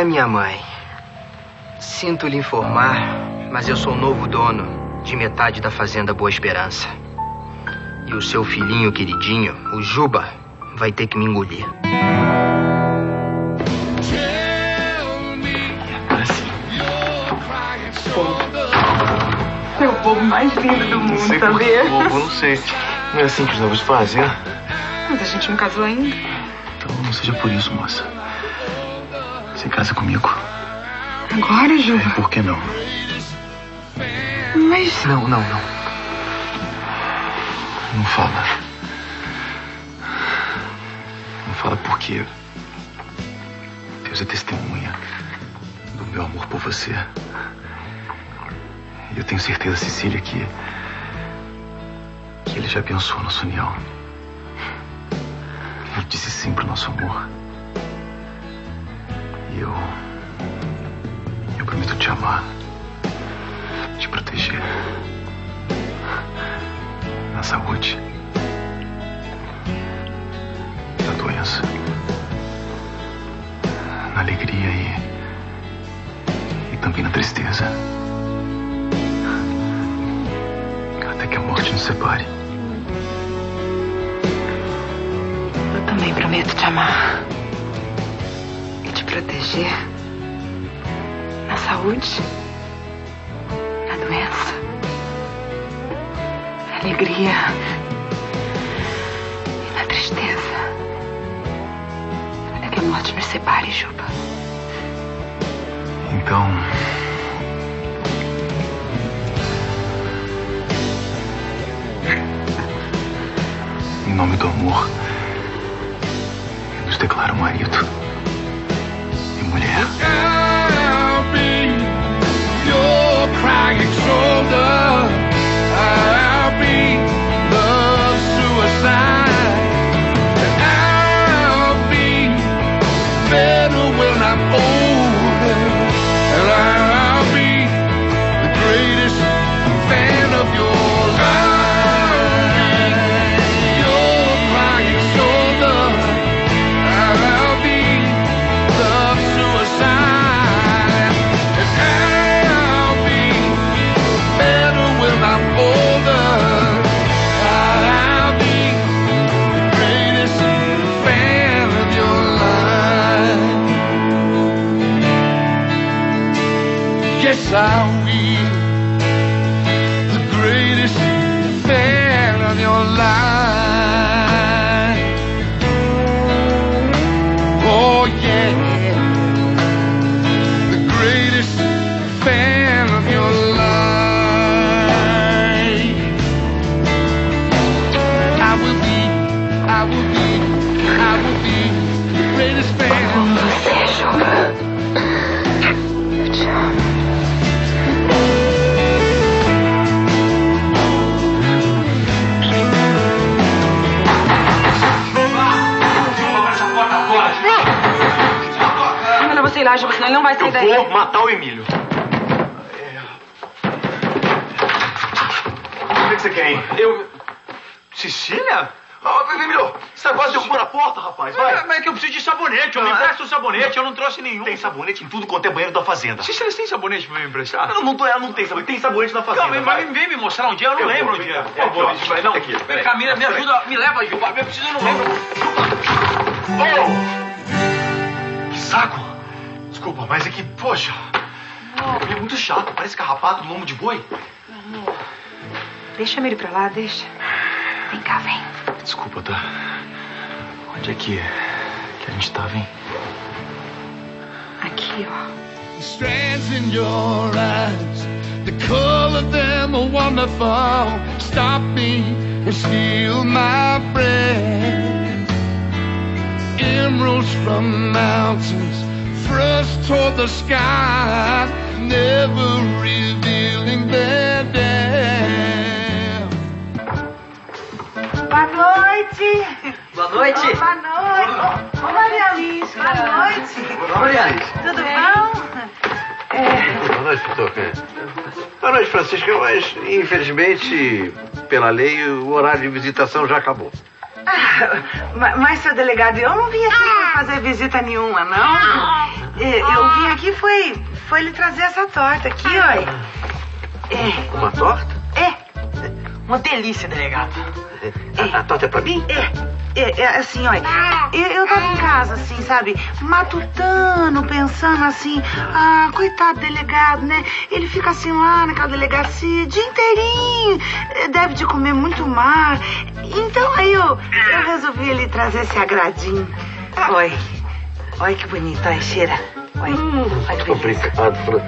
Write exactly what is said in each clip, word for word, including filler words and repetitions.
Ai, minha mãe. Sinto lhe informar, mas eu sou o novo dono de metade da fazenda Boa Esperança. E o seu filhinho queridinho, o Juba, vai ter que me engolir. É o povo mais lindo do mundo, não sabia? Povo, não sei. Não é assim que os novos fazem, é? Mas a gente não casou ainda. Então não seja por isso, moça. Você casa comigo. Agora, Juba? É, por que não? Mas... Não, não, não. Não fala. Não fala porque... Deus é testemunha do meu amor por você. E eu tenho certeza, Cecília, que... que ele já abençoou a nossa união. Ele disse sim pro nosso amor. E eu... Eu prometo te amar. Te proteger. Na saúde. Na doença. Na alegria e... E também na tristeza. Até que a morte nos separe. Eu também prometo te amar. E te proteger. Na saúde. Na doença. Na alegria. E na tristeza. Até que a morte nos separe, Juba. Então... Em nome do amor, eu nos declaro marido e mulher. I'll be your crying shoulder. I'll be the suicide. I'll be better when I'm older. And I'll be the greatest fan of your life. I'll be the greatest fan of your life. Oh yeah, the greatest fan of your life. I will be, I will be, I will be the greatest fan. Como você, Juba? Eu te amo. Sei lá, Juba, senão ele não vai sair daí. Eu vou matar o Emílio. O que você quer, hein? Eu... Cecília? Oh, Emílio, você tá quase derrubando a porta, rapaz. Vai. É, mas é que eu preciso de sabonete. Eu me empresto o sabonete, eu não trouxe nenhum. Tem sabonete em tudo quanto é banheiro da fazenda. Cecília, você tem sabonete pra me emprestar? Não, não, ela não tem sabonete. Tem sabonete na fazenda. Não, mas vem me mostrar um dia, eu não eu lembro vou, um dia. Por favor, aqui, vai, não. Aqui, vem cá, me, me ajuda, me leva, Juba. Eu preciso, eu não lembro. Juba! Oh! Que saco! Desculpa, mas é que, poxa, é muito chato, parece carrapato no lombo de boi. Amor, deixa ele pra lá, deixa. Vem cá, vem. Desculpa, tá? Onde é que, que a gente tava, hein? Aqui, ó. Strands in your eyes, the color of them are wonderful. Stop me and steal my breath. Emeralds from mountains, thrust toward the sky, never revealing their depth. Boa noite. Boa noite. Oh, boa noite. Ô, Maria Alice, boa noite. Boa noite, Alice. Tudo bom? É... Boa noite, doutor. Boa noite, Francisca, mas infelizmente, pela lei, o horário de visitação já acabou. Ah, mas, seu delegado, eu não vim aqui pra fazer visita nenhuma, não. Eu vim ele foi, foi lhe trazer essa torta aqui, ó. É. Uma torta? É. Uma delícia, delegado. A, a torta é pra mim? É. É, é assim, olha, eu, eu tava em casa, assim, sabe, matutando, pensando assim, ah, coitado do delegado, né? Ele fica assim lá naquela delegacia o dia inteirinho, deve de comer muito mar. Então aí eu, eu resolvi lhe trazer esse agradinho. Olha, olha que bonito, olha, cheira. Olha, olha que beleza. Obrigado, Fran.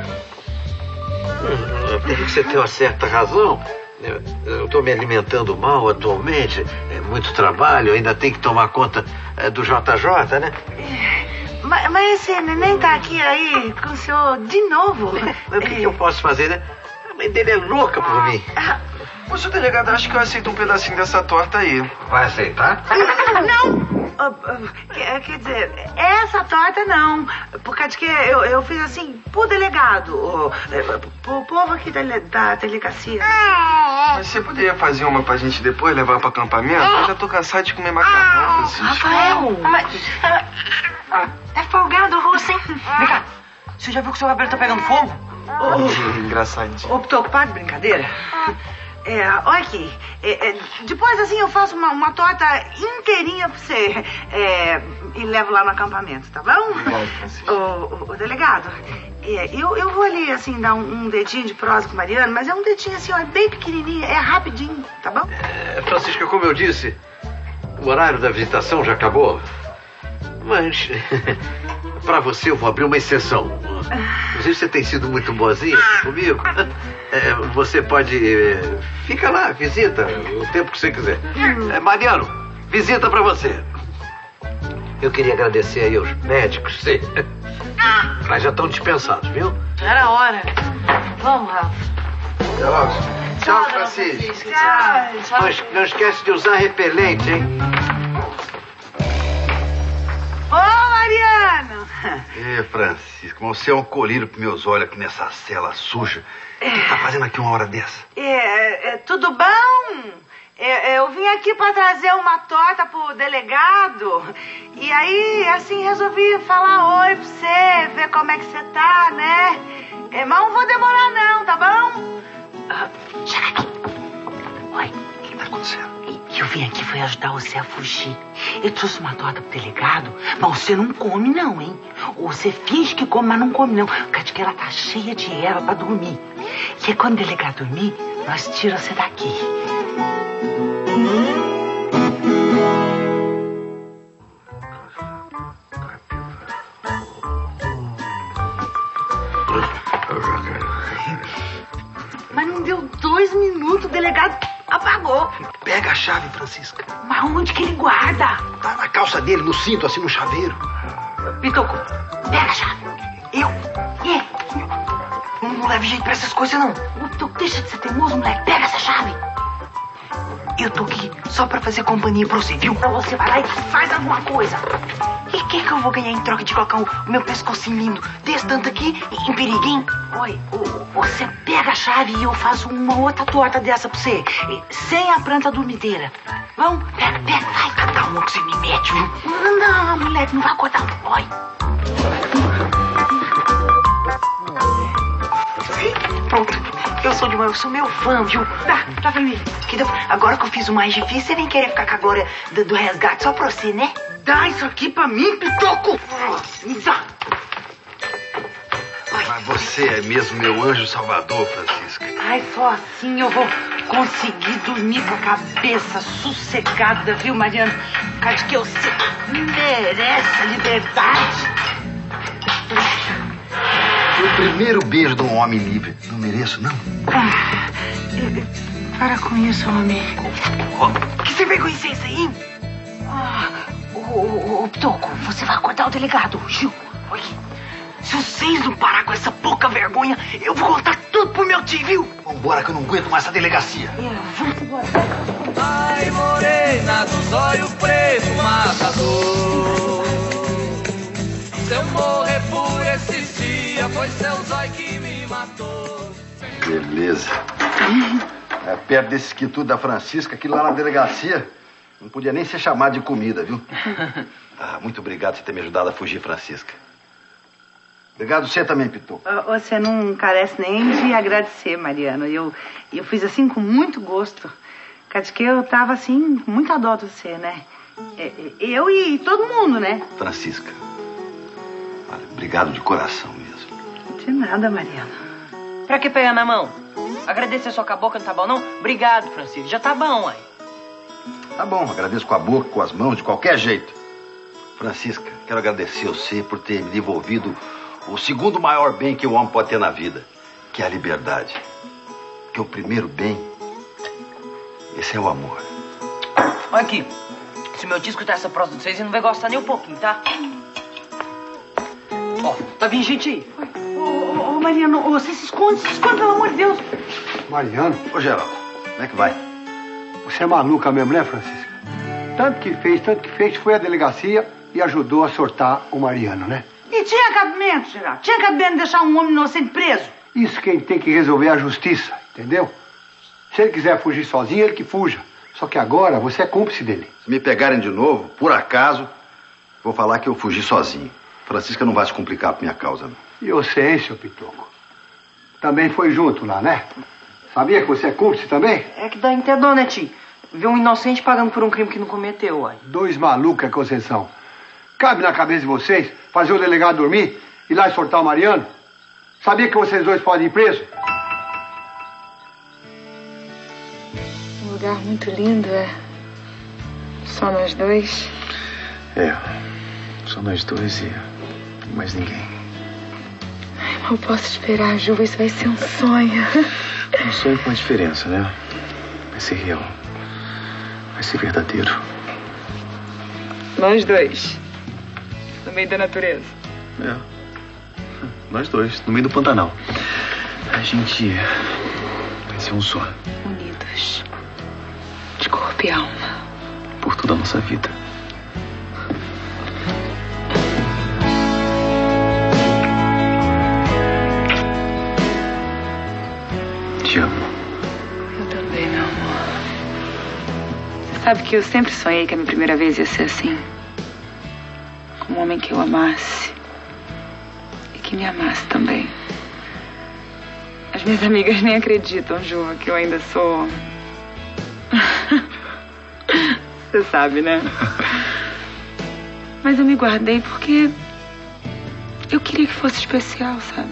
Hum, você tem uma certa razão. Eu estou me alimentando mal atualmente, é muito trabalho, ainda tenho que tomar conta é, do J J, né? Mas, mas esse neném tá aqui aí com o senhor de novo. Mas o que, que eu posso fazer, né? A mãe dele é louca por mim. Ô, seu delegado, acho que eu aceito um pedacinho dessa torta aí. Vai aceitar? Não! Uh, uh, quer, quer dizer, essa torta não. Por causa que eu, eu fiz assim pro delegado, uh, pro povo aqui da, da delegacia. Mas você poderia fazer uma pra gente depois levar pro acampamento? Eu já tô cansado de comer macarrão, Francisco. Rafael! Mas, ah, é folgado, russo, hein? Vem cá, você já viu que o seu cabelo tá pegando fogo? Oh, engraçadinho. Ô, tô ocupado de brincadeira? É, olha aqui, é, é, depois assim eu faço uma, uma torta inteirinha pra você é, e levo lá no acampamento, tá bom? O, o, o delegado, é, eu, eu vou ali assim dar um, um dedinho de prosa com o Mariano, mas é um dedinho assim, ó, bem pequenininho, é rapidinho, tá bom? É, Francisca, como eu disse, o horário da visitação já acabou, mas pra você eu vou abrir uma exceção. Inclusive você tem sido muito boazinha comigo. É, você pode... É, fica lá, visita o tempo que você quiser. É, Mariano, visita pra você. Eu queria agradecer aí aos médicos, sim. Mas já estão dispensados, viu? Era hora. Vamos, Rafa. Até logo. Tchau, Francisco. Tchau. Mas não esquece de usar repelente, hein? Ô, Mariano! É, Francisco, mas você é um colírio pros meus olhos aqui nessa cela suja. O que tá fazendo aqui uma hora dessa? É, é, tudo bom? É, eu vim aqui pra trazer uma torta pro delegado. E aí, assim, resolvi falar oi pra você, ver como é que você tá, né? É, mas não vou demorar não, tá bom? Ah, chega aqui. Oi. O que tá acontecendo? Eu vim aqui foi ajudar você a fugir. Eu trouxe uma torta pro delegado, mas você não come não, hein? Ou você finge que come, mas não come não. Porque que ela tá cheia de erva pra dormir. E aí, quando o delegado dormir, nós tiramos você daqui. Mas não deu dois minutos, o delegado apagou. Pega a chave, Francisca. Mas onde que ele guarda? Tá na calça dele, no cinto, assim, no chaveiro. Pitoco, pega a chave. Eu? É. Não, não leve jeito pra essas coisas, não. Ô, Pitoco, deixa de ser teimoso, moleque. Pega essa chave. Eu tô aqui só pra fazer companhia pra você, viu? Então você vai lá e faz alguma coisa. E o que que eu vou ganhar em troca de colocar o, o meu pescocinho lindo desse tanto aqui em periguinho? Oi, você pega a chave e eu faço uma outra torta dessa pra você. Sem a planta dormideira. Vamos? Pega, pega, vai. Cada uma que você me mete, viu? Não, não, moleque, não vai acordar. Oi. Pronto. Eu sou de uma, eu sou meu fã, viu? Tá, tá pra mim. Que deu, agora que eu fiz o mais difícil, você vem querer ficar com a glória do, do resgate só pra você, né? Dá isso aqui pra mim, Pitoco! Dá. Mas você é mesmo meu anjo salvador, Francisca. Ai, só assim eu vou conseguir dormir com a cabeça sossegada, viu, Mariano? Por causa que você merece a liberdade. Foi o primeiro beijo de um homem livre. Não mereço, não. Ah, para com isso, homem. Que você vem com isso aí? Ah, ô, ô, ô, Pitoco, você vai acordar o delegado, Gil. Olha, se vocês não parar com essa pouca vergonha, eu vou contar tudo pro meu tio, viu? Vambora que eu não aguento mais essa delegacia. É, vamos embora. Ai, morena dos olhos preto, matador. Se eu morrer por esses dias, foi seu zóio que me matou. Beleza. É perto desse quitudo da Francisca, que lá na delegacia não podia nem ser chamado de comida, viu? Ah, muito obrigado por ter me ajudado a fugir, Francisca. Obrigado você também, Pitoco. Você não carece nem de agradecer, Mariano. Eu, eu fiz assim com muito gosto. Quer que eu tava assim, com muita dó de você, né? Eu e todo mundo, né? Francisca, olha, obrigado de coração mesmo. De nada, Mariano. Pra que pegar na mão? Agradecer só com a boca não tá bom, não? Obrigado, Francisco. Já tá bom, aí. Tá bom, agradeço com a boca, com as mãos, de qualquer jeito. Francisca, quero agradecer a você por ter me devolvido o segundo maior bem que o homem pode ter na vida, que é a liberdade. Porque o primeiro bem, esse é o amor. Olha aqui. Se meu tio escutar essa prosa de vocês, ele não vai gostar nem um pouquinho, tá? Ó, tá vindo gente aí. Ô, ô, ô, Mariano, ô, você se esconde, se esconde, pelo amor de Deus. Mariano? Ô, Geraldo, como é que vai? Você é maluca mesmo, né, Francisca? Tanto que fez, tanto que fez, foi à delegacia e ajudou a sortar o Mariano, né? E tinha cabimento, Geraldo. Tinha cabimento deixar um homem inocente preso. Isso quem tem que resolver é a justiça, entendeu? Se ele quiser fugir sozinho, ele que fuja. Só que agora você é cúmplice dele. Se me pegarem de novo, por acaso, vou falar que eu fugi sozinho. Francisca não vai se complicar por minha causa, não. E você, hein, seu Pitoco? Também foi junto lá, né? Sabia que você é cúmplice também? É que dá até dó, né, tio? Ver um inocente pagando por um crime que não cometeu, uai. Dois malucos é que vocês são. Cabe na cabeça de vocês fazer o delegado dormir e ir lá e soltar o Mariano? Sabia que vocês dois podem ir presos? Um lugar muito lindo, é? Só nós dois? É, só nós dois e mais ninguém. Ai, mal posso esperar, Ju, isso vai ser um sonho. Um sonho com uma diferença, né? Vai ser real. Vai ser verdadeiro. Nós dois. No meio da natureza. É. Nós dois, no meio do Pantanal. A gente vai ser um só. Unidos. De corpo e alma. Por toda a nossa vida. Te amo. Eu também, meu amor. Você sabe que eu sempre sonhei que a minha primeira vez ia ser assim. Com um homem que eu amasse. E que me amasse também. As minhas amigas nem acreditam, Ju, que eu ainda sou... Você sabe, né? Mas eu me guardei porque... eu queria que fosse especial, sabe?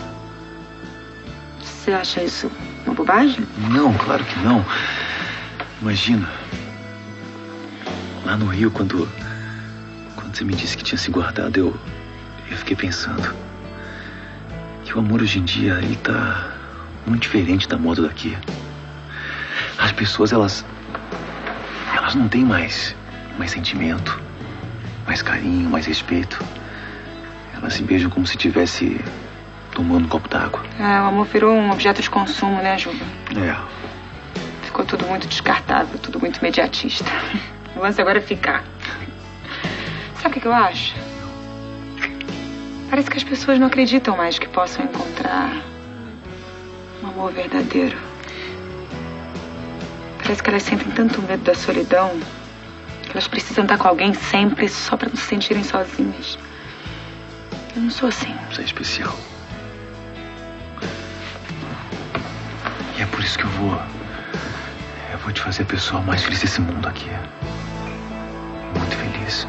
Você acha isso uma bobagem? Não, claro que não. Imagina. Lá no Rio, quando... Quando você me disse que tinha se guardado, eu... Eu fiquei pensando... Que o amor hoje em dia, ele tá... muito diferente da moda daqui. As pessoas, elas... Elas não têm mais... Mais sentimento... Mais carinho, mais respeito. Elas se beijam como se tivesse... tomando um copo d'água. É, o amor virou um objeto de consumo, né, Juba? É. Ficou tudo muito descartável, tudo muito imediatista. O lance agora é ficar. Sabe o que, que eu acho? Parece que as pessoas não acreditam mais que possam encontrar um amor verdadeiro. Parece que elas sentem tanto medo da solidão que elas precisam estar com alguém sempre só pra não se sentirem sozinhas. Eu não sou assim. Você é especial. E é por isso que eu vou... Eu vou te fazer a pessoa mais feliz desse mundo aqui. Muito feliz.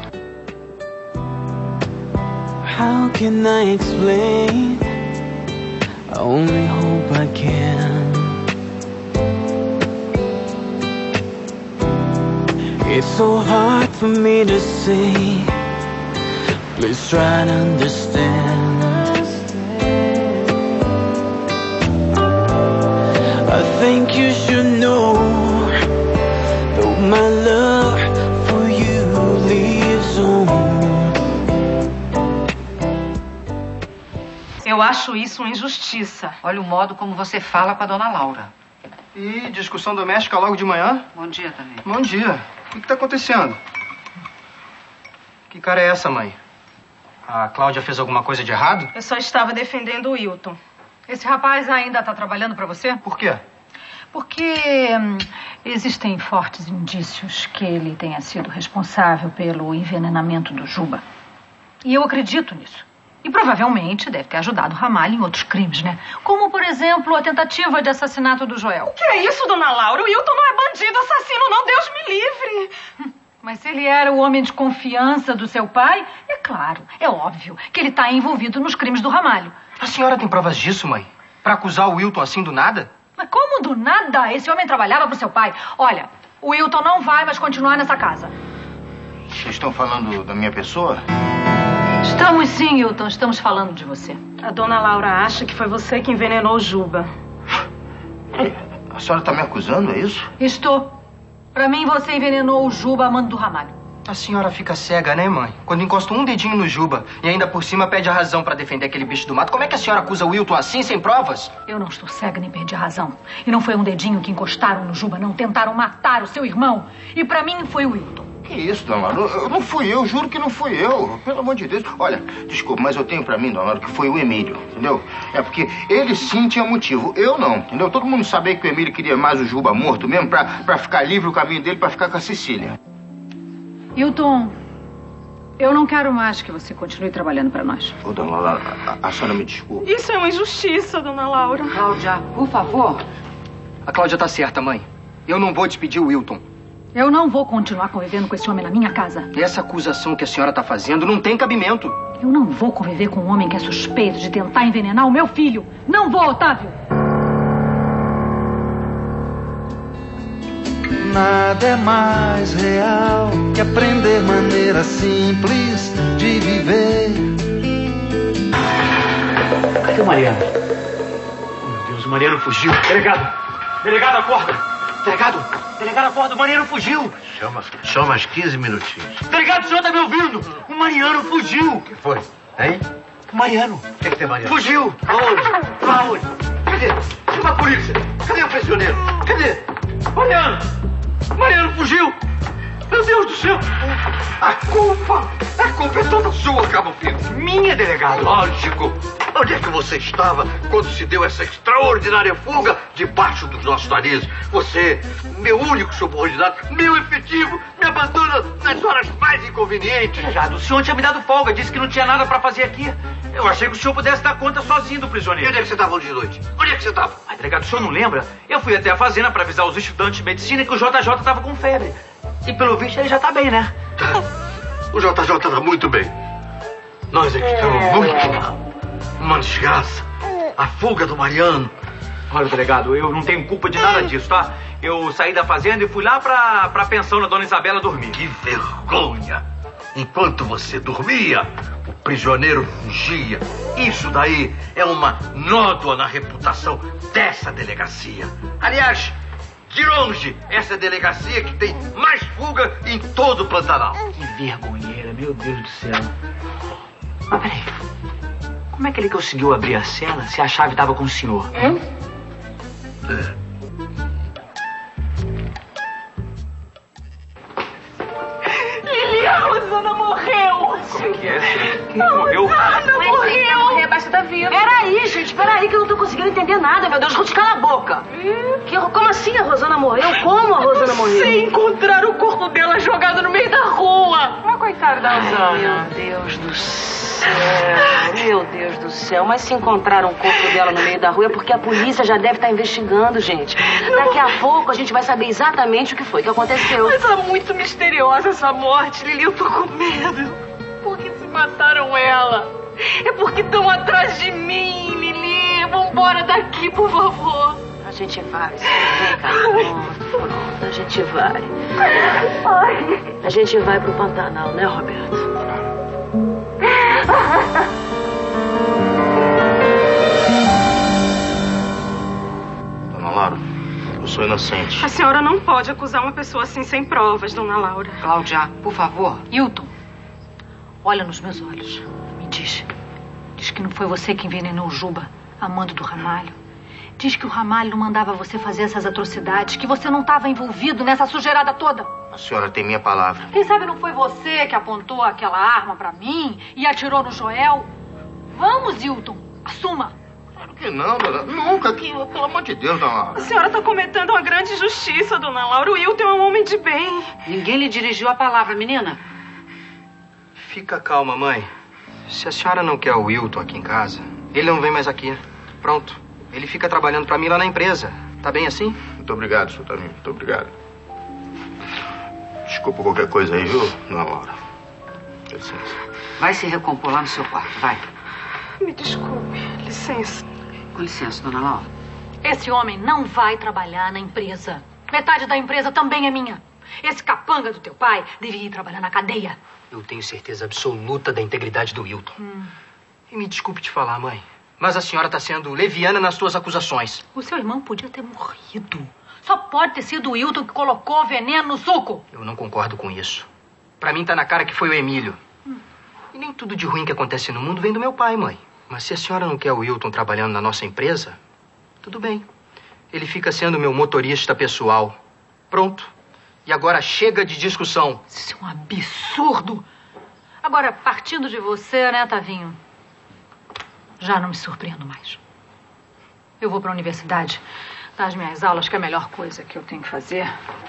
How can I explain? I only hope I can. It's so hard for me to say. Please try to understand. I think you should know that my love for you lives on. Eu acho isso uma injustiça. Olha o modo como você fala com a dona Laura. E discussão doméstica logo de manhã? Bom dia também. Bom dia. O que está acontecendo? Que cara é essa, mãe? A Cláudia fez alguma coisa de errado? Eu só estava defendendo o Wilton. Esse rapaz ainda está trabalhando para você? Por quê? Porque hum, existem fortes indícios que ele tenha sido responsável pelo envenenamento do Juba. E eu acredito nisso. E provavelmente deve ter ajudado o Ramalho em outros crimes, né? Como, por exemplo, a tentativa de assassinato do Joel. Que é isso, dona Laura? O Wilton não é bandido, assassino, não. Deus me livre. Mas se ele era o homem de confiança do seu pai, é claro, é óbvio que ele está envolvido nos crimes do Ramalho. A senhora tem provas disso, mãe? Pra acusar o Wilton assim do nada? Mas como do nada? Esse homem trabalhava pro seu pai. Olha, o Wilton não vai mais continuar nessa casa. Vocês estão falando da minha pessoa? Estamos sim, Wilton. Estamos falando de você. A dona Laura acha que foi você que envenenou o Juba. A senhora está me acusando, é isso? Estou. Pra mim, você envenenou o Juba, amando do Ramalho. A senhora fica cega, né, mãe? Quando encosta um dedinho no Juba e ainda por cima pede a razão pra defender aquele bicho do mato, como é que a senhora acusa o Wilton assim, sem provas? Eu não estou cega nem perdi a razão. E não foi um dedinho que encostaram no Juba, não. Tentaram matar o seu irmão. E pra mim foi o Wilton. Que isso, dona Laura? Eu, não fui eu, juro que não fui eu. Pelo amor de Deus. Olha, desculpa, mas eu tenho pra mim, dona Laura, que foi o Emílio, entendeu? É porque ele sim tinha motivo, eu não, entendeu? Todo mundo sabia que o Emílio queria mais o Juba morto mesmo pra, pra ficar livre o caminho dele pra ficar com a Cecília. Wilton, eu não quero mais que você continue trabalhando pra nós. Ô, dona Laura, a, a senhora me desculpa. Isso é uma injustiça, dona Laura. Cláudia, por favor. A Cláudia tá certa, mãe. Eu não vou despedir o Wilton. Eu não vou continuar convivendo com esse homem na minha casa. Essa acusação que a senhora tá fazendo não tem cabimento. Eu não vou conviver com um homem que é suspeito de tentar envenenar o meu filho. Não vou, Otávio. Nada é mais real que aprender maneira simples de viver. Cadê o Mariano? Oh, meu Deus, o Mariano fugiu. Delegado! Delegado, acorda! Delegado! Delegado, acorda! O Mariano fugiu! Chama, chama mais quinze minutinhos. Delegado, o senhor tá me ouvindo? O Mariano fugiu! O que foi? Hein? O Mariano! O que, que tem, Mariano? Fugiu! Aonde? Aonde? Cadê? Chama a polícia! Cadê o prisioneiro? Cadê? Mariano! Mariano fugiu! Meu Deus do céu! A culpa! A culpa é toda sua, Cabo Filho! Minha, delegado! Lógico! Onde é que você estava quando se deu essa extraordinária fuga debaixo dos nossos narizes? Você, meu único subordinado, meu efetivo, me abandona nas horas mais inconvenientes. Delegado, o senhor tinha me dado folga, disse que não tinha nada pra fazer aqui. Eu achei que o senhor pudesse dar conta sozinho do E prisioneiro. onde é que você estava hoje de noite? Onde é que você estava? Mas, delegado, o senhor não lembra? Eu fui até a fazenda pra avisar os estudantes de medicina que o J J tava com febre. E pelo visto ele já tá bem, né? Tá. O J J tá muito bem. Nós é que estamos muito mal. Uma desgraça. A fuga do Mariano. Olha, delegado, eu não tenho culpa de nada disso, tá? Eu saí da fazenda e fui lá pra, pra pensão da dona Isabela dormir. Que vergonha! Enquanto você dormia, o prisioneiro fugia. Isso daí é uma nódoa na reputação dessa delegacia. Aliás, de longe, essa delegacia que tem mais fuga em todo o Pantanal. Que vergonheira, meu Deus do céu. Mas peraí, como é que ele conseguiu abrir a cela se a chave estava com o senhor? Hum? É. Lili, a Rosana morreu! Como é que é? Quem A morreu? Rosana morreu! Morrer basta tá vivo. Peraí, gente, peraí, que eu não tô conseguindo entender nada, meu Deus. Ruth, cala a boca. Que, como assim a Rosana morreu? Como a Rosana morreu? Sem encontrar o corpo dela jogado no meio da rua! Mas coitada da Rosana. Meu Deus do céu. Meu Deus do céu. Mas se encontraram o corpo dela no meio da rua é porque a polícia já deve estar investigando, gente. Daqui a pouco a gente vai saber exatamente o que foi que aconteceu. Mas é muito misteriosa essa morte, Lili. Eu tô com medo. Por que se mataram ela? É porque estão atrás de mim, Lili. Vambora daqui, por favor. A gente vai. Vem cá. Pronto, pronto. A gente vai. Ai. A gente vai pro Pantanal, né, Roberto? Dona Laura, eu sou inocente. A senhora não pode acusar uma pessoa assim sem provas, dona Laura. Cláudia, por favor. Hilton, olha nos meus olhos. Me diz. Diz que não foi você que envenenou o Juba, amando do Ramalho. Diz que o Ramalho não mandava você fazer essas atrocidades, que você não estava envolvido nessa sujeirada toda. A senhora tem minha palavra. Quem sabe não foi você que apontou aquela arma pra mim e atirou no Joel? Vamos, Hilton, assuma. Claro que não, dona. Nunca, que, pelo amor de Deus, dona Laura. A senhora tá cometendo uma grande injustiça, dona Laura. O Wilton é um homem de bem. Ninguém lhe dirigiu a palavra, menina. Fica calma, mãe. Se a senhora não quer o Wilton aqui em casa, ele não vem mais aqui. Pronto. Ele fica trabalhando pra mim lá na empresa. Tá bem assim? Muito obrigado, seu Tavinho. Muito obrigado. Desculpa qualquer coisa aí, viu, dona Laura? Com licença. Vai se recompor lá no seu quarto, vai. Me desculpe. Licença. Com licença, dona Laura. Esse homem não vai trabalhar na empresa. Metade da empresa também é minha. Esse capanga do teu pai devia ir trabalhar na cadeia. Eu tenho certeza absoluta da integridade do Wilton. Hum. E me desculpe te falar, mãe, mas a senhora está sendo leviana nas suas acusações. O seu irmão podia ter morrido. Só pode ter sido o Wilton que colocou veneno no suco. Eu não concordo com isso. Pra mim tá na cara que foi o Emílio. Hum. E nem tudo de ruim que acontece no mundo vem do meu pai, mãe. Mas se a senhora não quer o Wilton trabalhando na nossa empresa, tudo bem. Ele fica sendo meu motorista pessoal. Pronto. E agora chega de discussão. Isso é um absurdo. Agora, partindo de você, né, Tavinho? Já não me surpreendo mais. Eu vou para a universidade dar as minhas aulas, que é a melhor coisa que eu tenho que fazer.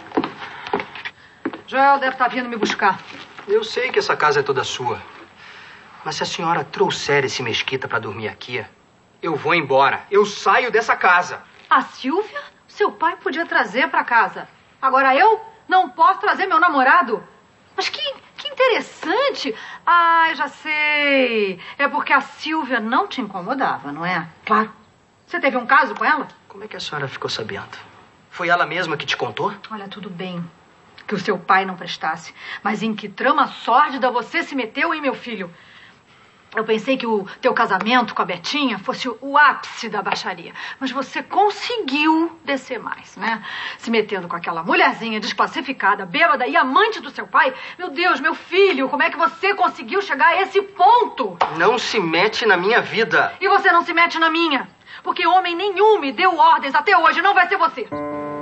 Joel deve estar vindo me buscar. Eu sei que essa casa é toda sua. Mas se a senhora trouxer esse Mesquita para dormir aqui, eu vou embora. Eu saio dessa casa. A Silvia, seu pai podia trazer para casa. Agora eu não posso trazer meu namorado? Mas que, que interessante. Ah, já sei. É porque a Silvia não te incomodava, não é? Claro. Você teve um caso com ela? Como é que a senhora ficou sabendo? Foi ela mesma que te contou? Olha, tudo bem que o seu pai não prestasse. Mas em que trama sórdida você se meteu, hein, meu filho? Eu pensei que o teu casamento com a Betinha fosse o ápice da baixaria. Mas você conseguiu descer mais, né? Se metendo com aquela mulherzinha desclassificada, bêbada e amante do seu pai. Meu Deus, meu filho, como é que você conseguiu chegar a esse ponto? Não se mete na minha vida. E você não se mete na minha. Porque homem nenhum me deu ordens até hoje, não vai ser você.